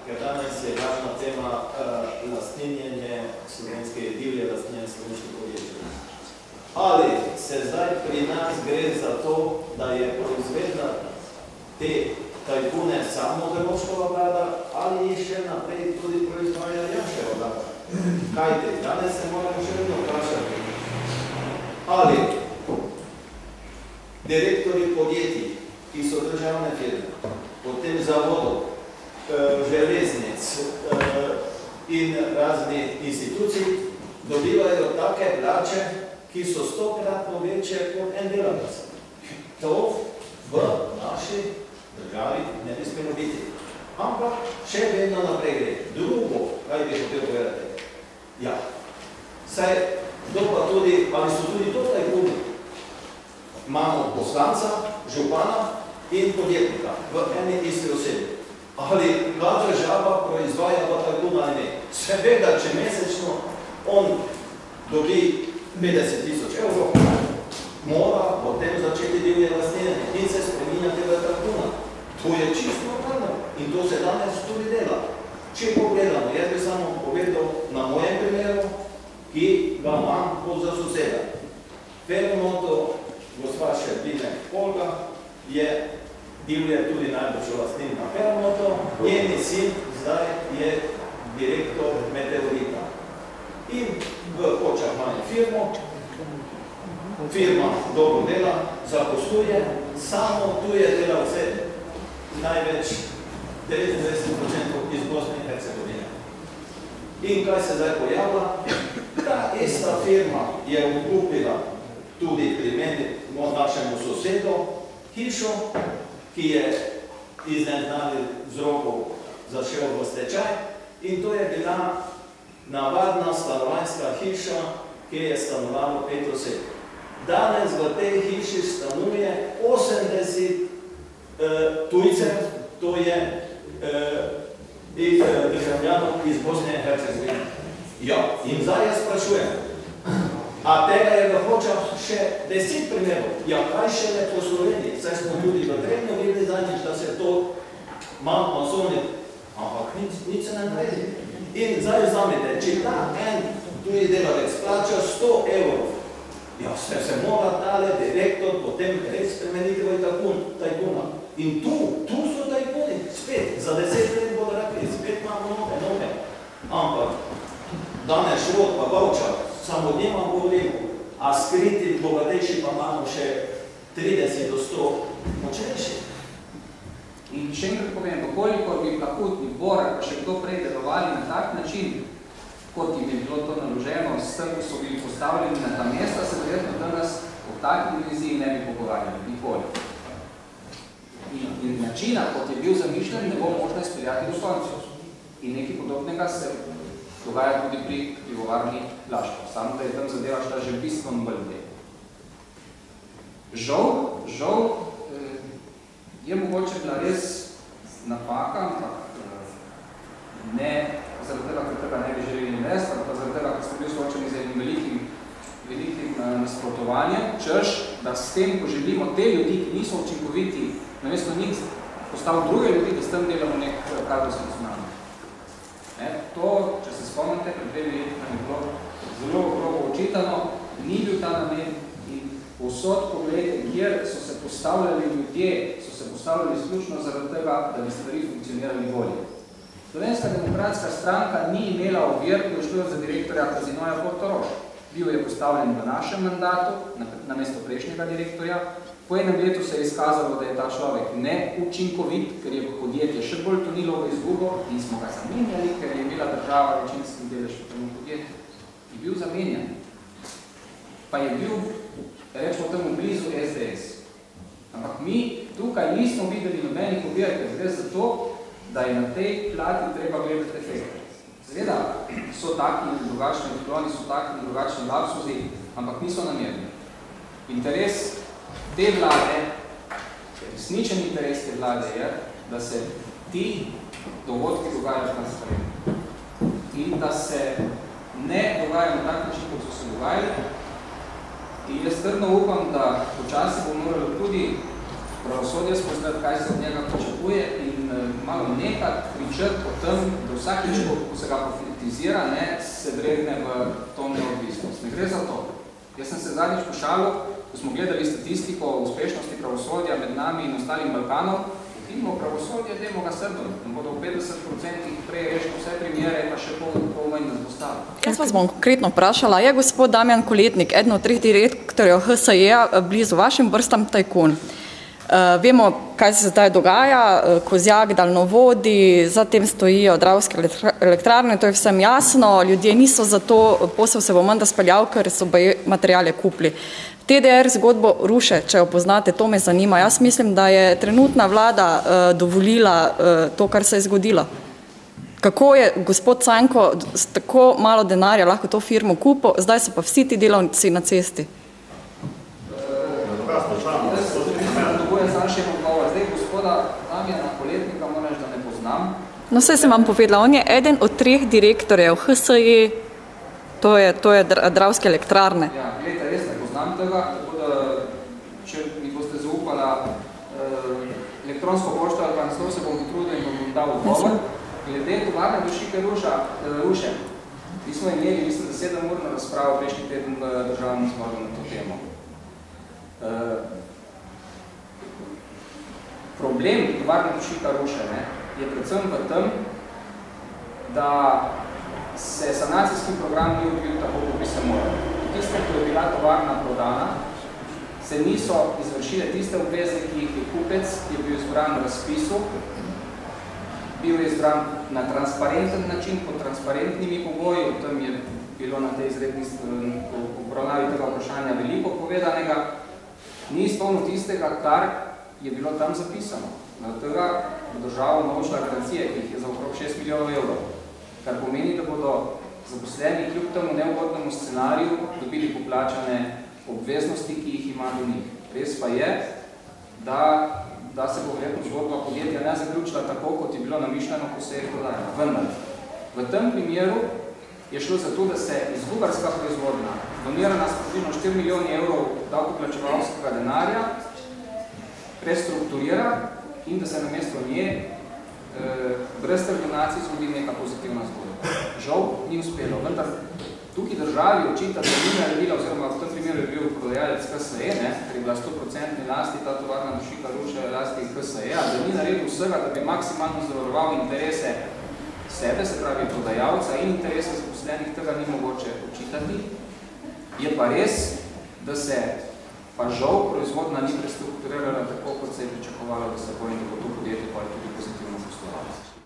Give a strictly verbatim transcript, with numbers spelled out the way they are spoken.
ker danes je važna tema uh, lastninjenje slovenske, divje lastninjenje slovenske podjetja. Ali se zdaj pri nas gre za to, da je proizvedla te tajkune samo Drnovškova vlada, ali je še naprej tudi proizvaja Janševa vlada? Kajte, danes se moramo še vedno vprašati. Ali direktori podjetij, ki so državne firme, potem zavodov, železnic in raznih institucij, dobivajo take plače, ki so stokratno večje kot en delavec. To v naši državi ne bi smelo biti. Ampak še vedno naprej gre. Drugo, kaj bi hotel povedati? Ja, saj to pa tudi, ali so tudi to tajkuni? Imamo poslanca, župana in podjetnika v eni isti osebi. Ali ta država proizvaja v tajkuna ali ne? Seveda, če mesečno on dobi petdeset tisoč evrov, mora potem začeti divje lastninjenje in se spreminjati v tajkuna. To je čisto normalno in to se danes tudi dela. Če pogledamo, jaz bi samo povedal na mojem primeru, ki ga imam kot za soseda. Fermoto, gospa Šerbine Olga, je divje tudi najboljša lastnin na Fermoto, njeni sin zdaj je direktor Meteorita. In v Hočah imajo firmo, firma dobro dela, zaposluje, samo tuje delavce, največ devetindvajset procentov iz Bosne in Hercegovine. In kaj se zdaj pojavlja? Ta ista firma je odkupila tudi pri meni, našemu sosedu, hišo, ki je iz neznanih vzrokov zašel v stečaj, in to je bila navadna stanovanjska hiša, ki je stanovalo pet oseb. Danes v tej hiši stanuje osemdeset tujcev, to je državljanov iz Bosne in Hercegovine. Ja, in zdaj jaz sprašujem, a tega je v Hočah še deset primerov, ja, kaj še ne po Sloveniji, saj smo tudi v Trebnju videli zadnjič, da se to malo masovni, ampak nič se ne naredi. In zdaj vzamete, če ta en tuji delavec plača sto evrov, ja, se se mora tale direktor potem res spremeniti v tajkuna. In tu, tu so tajkuni, spet, za deset let bodo rekli, spet imamo nove, nove. Ampak, danes Šrot pa Bavčar, samo od njima govorim, a skriti bogatejši pa imamo še trideset do sto močnejši. In še enkrat povem, koliko bi Plahutni, Borak, pa še kdo prej delovali na tak način, kot jim je bilo to naloženo, s tem, ko so bili postavljeni na ta mesta, se verjetno danes v taki diviziji ne bi pogovarjali, nikoli. In, in načina, kot je bil zamišljen, ne bo možno izpeljati dostojncev. In nekaj podobnega se dogaja tudi pri pivovarni Laško, samo da je tam zadeva šla že bistveno bolj dne. Žal, žal, je mogoče bila res napaka, ampak ne zaradi tega, ker tega ne bi želeli invest, ali pa zaradi tega, ker smo bili soočeni z enim velikim, velikim nasprotovanjem, češ, da s tem, ko želimo te ljudi, ki niso učinkoviti, namesto njih postaviti druge ljudi, da s tem delamo nek kadrovski tsunami. To, če se spomnite, pred dvemi leti nam je bilo zelo grobo očitano, ni bil ta namen in povsod pogledajte, kjer so se postavljali ljudje, so se postavljali izključno zaradi tega, da bi stvari funkcionirali bolje. Slovenska demokratska stranka ni imela ovir, ko je šlo za direktorja Kazinoja Portorož. Bil je postavljen v našem mandatu, na mesto prejšnjega direktorja. Po enem letu se je izkazalo, da je ta človek neučinkovit, ker je podjetje še bolj tonilo v izgubo in smo ga zamenjali, ker je imela država večinski delež v temu podjetju. Je bil zamenjan. Pa je bil, rečemo temu, blizu es de es. Ampak mi tukaj nismo videli nobenih ovir, ker gre za to, da je na tej plati treba gledati efekte. Seveda so taki in drugačni odkloni, so taki in drugačni lapsuzi, ampak niso namerni. Interes te vlade, resničen interes te vlade je, da se ti dogodki dogajajo transparentno. In da se ne dogajajo na tak način, kot so se dogajali. In jaz trdno upam, da počasi bo moralo tudi pravosodje spoznati, kaj se od njega pričakuje in malo nekaj pričrt o tem, da vsakič, ko se ga politizira, ne, se dregne v to neodvisnost. Ne gre za to. Jaz sem se zadnjič pošalil, ko smo gledali statistiko o uspešnosti pravosodja med nami in ostalim Balkanom, vidimo pravosodje, dajmo ga Srbom. Bodo v petdeset procentih prej rešili vse primere, pa še pol, pol manj nas dostali. Jaz vas bom konkretno vprašala, je gospod Damjan Koletnik, eden od treh direktorjev H S E-ja, blizu vašim vrstam tajkun. Uh, vemo, kaj se zdaj dogaja, uh, Kozjak, daljnovodi, zatem stojijo Dravske elektrarne, to je vsem jasno, ljudje niso za to, posel se bo menda speljal, ker so materijale kupili. T D R zgodbo ruše, če jo poznate, to me zanima. Jaz mislim, da je trenutna vlada uh, dovolila uh, to, kar se je zgodilo. Kako je gospod Canko s tako malo denarja lahko to firmo kupil, zdaj so pa vsi ti delavci na cesti? Zdaj, gospoda Damjana Koletnika, moram reči, da ne poznam. No, vse sem vam povedala, on je eden od treh direktorjev H S E, to je, to je Dravske elektrarne. Ja, gledajte, res ne poznam tega, tako da, če mi boste zaupala eh, elektronsko pošto ali pa naslov, se bom potrudil in bom dal odgovor. Glede tovarne dušike ruša, eh, ruše, mi smo imeli, mislim, da sedem ur na razpravo prejšnji teden v državnem zboru na to temo. Eh, Problem tovarne dušika ruše ne, je predvsem v tem, da se sanacijski program ni odvil tako, kot bi se moral. Tiste, ko je bila tovarna prodana, se niso izvršile tiste obveze, ki jih je kupec, ki je bil izbran v razpisu, bil je izbran na transparenten način, pod transparentnimi pogoji, o tem je bilo na tej izredni obravnavi tega vprašanja veliko povedanega, ni izpolnil tistega, kar je bilo tam zapisano. Na tega bo država naročila garancije, ki jih je za okrog šest milijonov evrov, kar pomeni, da bodo zaposleni kljub temu neugodnemu scenariju dobili poplačane obveznosti, ki jih ima do njih. Res pa je, da, da se bo verjetno zgodba podjetja ne zaključila tako, kot je bilo namišljeno, ko se je prodajala. Vendar, v tem primeru je šlo za to, da se izgubarska proizvodnja, donirana s približno štiri milijoni evrov davkoplačevalskega denarja, prestrukturira in da se namesto nje e, brez teh donacij zgodi neka pozitivna zgodba. Žal ni uspelo, vendar tukaj državi očita, da ni naredila, oziroma v tem primeru je bil prodajalec H S E, ne, ker je bila sto procentni lasti, ta tovarna dušika ruše lasti H S E-a, da ni naredil vsega, da bi maksimalno zavaroval interese sebe, se pravi prodajalca in interese zaposlenih, tega ni mogoče očitati. Je pa res, da se pa žal proizvodna ni prestrukturirala tako, kot se je pričakovalo, da se bo in da bo to podjetje pa tudi pozitivno poslovalo.